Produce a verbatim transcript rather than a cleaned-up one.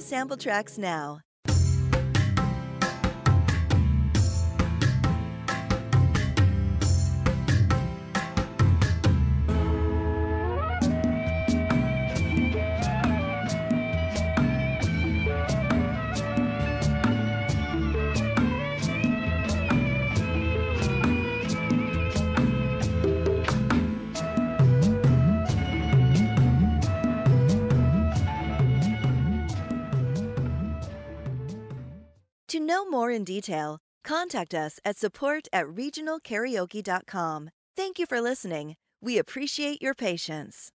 sample tracks now. To know more in detail, contact us at support at regional karaoke dot com. Thank you for listening. We appreciate your patience.